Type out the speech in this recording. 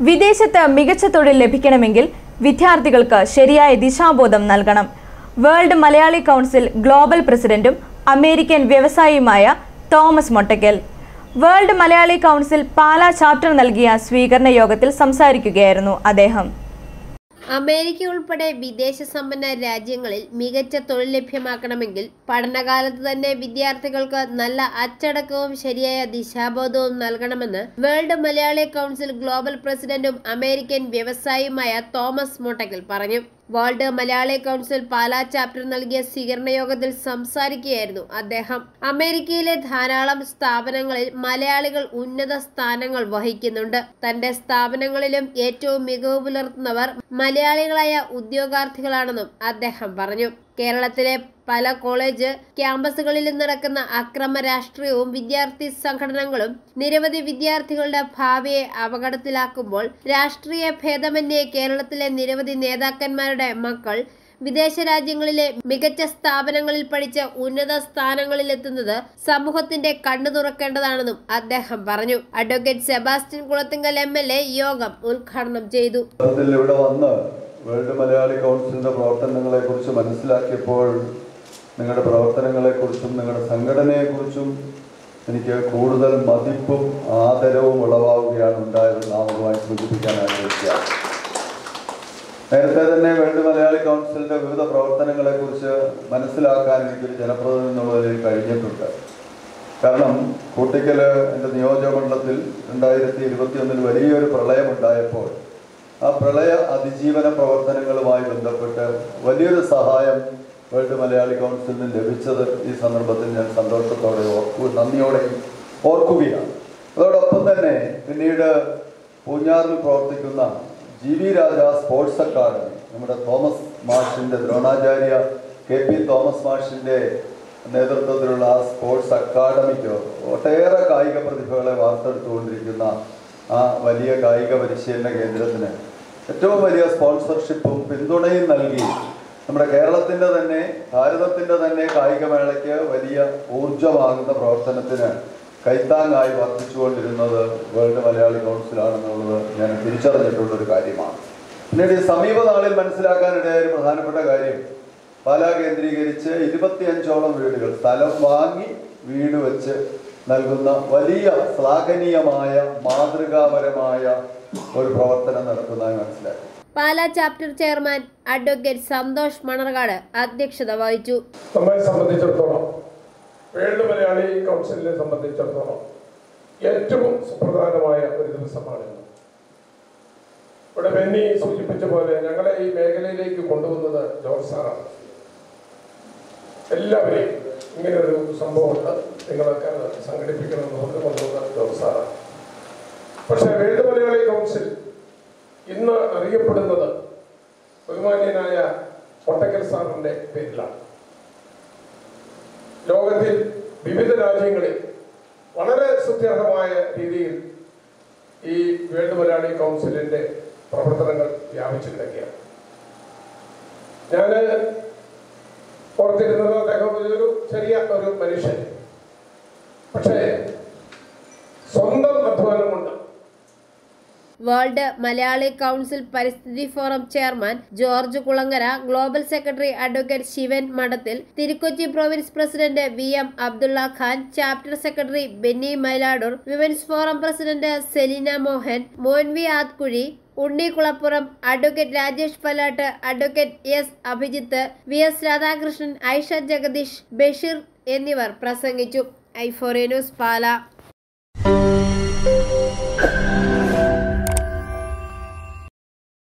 വിദേശത്ത് മികച്ച തൊഴിൽ ലഭിക്കണമെങ്കിൽ വിദ്യാർത്ഥികൾക്ക് ശരിയായ ദിശാബോധം നൽകണം. വേൾഡ് മലയാളി കൗൺസിൽ ഗ്ലോബൽ പ്രസിഡന്റും അമേരിക്കൻ വ്യവസായിയുമായ Thomas Mottakkal world Malayali council Pala chapter നൽകിയ സ്വീകരണ യോഗത്തിൽ സംസാരിക്കുകയായിരുന്നു അദ്ദേഹം. അമേരിക്ക ഉൾപ്പെടെ വിദേശ സമ്പന്ന രാജ്യങ്ങളിൽ മികച്ച തൊഴിൽ ലഭ്യമാക്കണമെങ്കിൽ പഠനകാലത്ത് തന്നെ വിദ്യാർത്ഥികൾക്ക് നല്ല അച്ചടക്കവും ശരിയായ ദിശാബോധവും നൽകണമെന്ന് വേൾഡ് മലയാളി കൗൺസിൽ ഗ്ലോബൽ പ്രസിഡന്റും അമേരിക്കൻ വ്യവസായിയുമായ തോമസ് മൊട്ടയ്ക്കൽ പറഞ്ഞു. World Malayali council Pala chapter നൽകിയ സ്വീകരണ യോഗത്തിൽ സംസാരിക്കുകയായിരുന്നു അദ്ദേഹം. അമേരിക്കയിലെ ധാരാളം സ്ഥാപനങ്ങളിൽ മലയാളികൾ ഉന്നത സ്ഥാനങ്ങൾ വഹിക്കുന്നുണ്ട്. തന്റെ സ്ഥാപനങ്ങളിലും ഏറ്റവും മികവ് പുലർത്തുന്നവർ മലയാളികളായ ഉദ്യോഗാർത്ഥികളാണെന്നും അദ്ദേഹം പറഞ്ഞു. കേരളത്തിലെ പല കോളേജ് ക്യാമ്പസുകളിലും നടക്കുന്ന അക്രമ രാഷ്ട്രീയവും വിദ്യാർത്ഥി സംഘടനകളും നിരവധി വിദ്യാർത്ഥികളുടെ ഭാവിയെ അപകടത്തിലാക്കുമ്പോൾ രാഷ്ട്രീയ ഭേദമന്യേ കേരളത്തിലെ നിരവധി നേതാക്കന്മാരുടെ മക്കൾ വിദേശ രാജ്യങ്ങളിലെ മികച്ച സ്ഥാപനങ്ങളിൽ പഠിച്ച് ഉന്നത സ്ഥാനങ്ങളിലെത്തുന്നത് സമൂഹത്തിന്റെ കണ്ണു തുറക്കേണ്ടതാണെന്നും അദ്ദേഹം പറഞ്ഞു. അഡ്വക്കേറ്റ് സെബാസ്റ്റ്യൻ കുളത്തിങ്കൽ MLA യോഗം ഉദ്ഘാടനം ചെയ്തു. വേൾഡ് മലയാളി കൗൺസിലിന്റെ പ്രവർത്തനങ്ങളെക്കുറിച്ച് മനസ്സിലാക്കിയപ്പോൾ നിങ്ങളുടെ പ്രവർത്തനങ്ങളെക്കുറിച്ചും നിങ്ങളുടെ സംഘടനയെക്കുറിച്ചും എനിക്ക് കൂടുതൽ മതിപ്പും ആദരവും ഉളവാവുകയാണ് ഉണ്ടായതെന്ന് ആമുഖമായി സൂചിപ്പിക്കാൻ ആഗ്രഹിക്കുകയാണ്. നേരത്തെ തന്നെ വേൾഡ് മലയാളി കൗൺസിലിന്റെ വിവിധ പ്രവർത്തനങ്ങളെക്കുറിച്ച് മനസ്സിലാക്കാൻ എനിക്കൊരു ജനപ്രതിനിധി എന്നുള്ളതിൽ കഴിഞ്ഞിട്ടുണ്ട്. കാരണം കൂട്ടിക്കൽ എൻ്റെ നിയോജകമണ്ഡലത്തിൽ 2021 വലിയൊരു പ്രളയമുണ്ടായപ്പോൾ ആ പ്രളയ അതിജീവന പ്രവർത്തനങ്ങളുമായി ബന്ധപ്പെട്ട് വലിയൊരു സഹായം വേൾഡ് മലയാളി കൗൺസിലിന് ലഭിച്ചത് ഈ സന്ദർഭത്തിൽ ഞാൻ സന്തോഷത്തോടെ നന്ദിയോടെയും ഓർക്കുകയാണ്. അതോടൊപ്പം തന്നെ പിന്നീട് പൂഞ്ഞാറിൽ പ്രവർത്തിക്കുന്ന GV രാജ സ്പോർട്സ് അക്കാദമി, നമ്മുടെ തോമസ് മാഷിൻ്റെ ദ്രോണാചാര്യ KP തോമസ് മാഷിൻ്റെ നേതൃത്വത്തിലുള്ള ആ സ്പോർട്സ് അക്കാദമിക്ക് ഒട്ടേറെ കായിക പ്രതിഭകളെ വാർത്തെടുത്തുകൊണ്ടിരിക്കുന്ന ആ വലിയ കായിക പരിശീലന കേന്ദ്രത്തിന് ഏറ്റവും വലിയ സ്പോൺസർഷിപ്പും പിന്തുണയും നൽകി നമ്മുടെ കേരളത്തിൻ്റെ തന്നെ ഭാരതത്തിൻ്റെ തന്നെ കായികമേളയ്ക്ക് വലിയ ഊർജമാകുന്ന പ്രവർത്തനത്തിന് കൈത്താങ്ങായി വർദ്ധിച്ചുകൊണ്ടിരുന്നത് വേൾഡ് മലയാളി കൗൺസിലാണെന്നുള്ളത് ഞാൻ തിരിച്ചറിഞ്ഞിട്ടുള്ളൊരു കാര്യമാണ്. പിന്നീട് ഈ സമീപനാളിൽ മനസ്സിലാക്കാനിടയായ ഒരു പ്രധാനപ്പെട്ട കാര്യം, പാലാ കേന്ദ്രീകരിച്ച് 25ഓളം വീടുകൾ സ്ഥലം വാങ്ങി വീട് വെച്ച് നൽകുന്ന വലിയ ശ്ലാഘനീയമായ മാതൃകാപരമായ ഒരു പ്രവർത്തനം നടത്തുന്നതായി മനസ്സിലാക്കി. Pala chapter chairman advocate Santhosh Manarcad അധ്യക്ഷത വഹിച്ചു. നമ്മെ സംബന്ധിച്ചിടത്തോളം വേൾഡ് മലയാളി കൗൺസിലിനെ സംബന്ധിച്ചിടത്തോളം ഏറ്റവും സുപ്രധാനമായ ഒരു ദിവസമാണ്. ഇവിടെ ബെന്നി സൂചിപ്പിച്ച പോലെ ഞങ്ങളെ ഈ മേഖലയിലേക്ക് കൊണ്ടുവന്നത് ജോർജ് സാറാണ്. എല്ലാവരെയും ഇങ്ങനെ ഒരു സംഭവമുണ്ട്, നിങ്ങളൊക്കെ സംഘടിപ്പിക്കണമെന്ന് കൊണ്ടുവന്ന ജോർജ് സാറാണ്. പക്ഷേ വേൾഡ് മലയാളി കൗൺസിൽ ഇന്ന് അറിയപ്പെടുന്നത് ബഹുമാന്യനായ മൊട്ടയ്ക്കൽ സാറിന്റെ പേരിലാണ്. ലോകത്തിൽ വിവിധ രാജ്യങ്ങളിൽ വളരെ സുത്യർഹമായ രീതിയിൽ ഈ വേൾഡ് മലയാളി കൗൺസിലിന്റെ പ്രവർത്തനങ്ങൾ വ്യാപിച്ചു കിടക്കുകയാണ്. ഞാൻ ഓർത്തിരുന്നത് അദ്ദേഹം ഒരു ചെറിയ ഒരു മനുഷ്യൻ, പക്ഷേ സ്വന്തം അധ്വാനം കൊണ്ട് വേൾഡ് മലയാളി കൗൺസിൽ പരിസ്ഥിതി forum chairman George Kulangara, global secretary advocate Shivan Madathil, Thirukochi province president VM Abdulla Khan, chapter secretary Benny Mailadoor, women's forum president Selina Mohan, Monvi Athkuzhi, Unni Kulappuram, advocate Rajesh Palatt, advocate S Abhijith, VS Radhakrishnan, Aisha Jagadish, Basheer എന്നിവർ പ്രസംഗിച്ചു. i4A news Pala.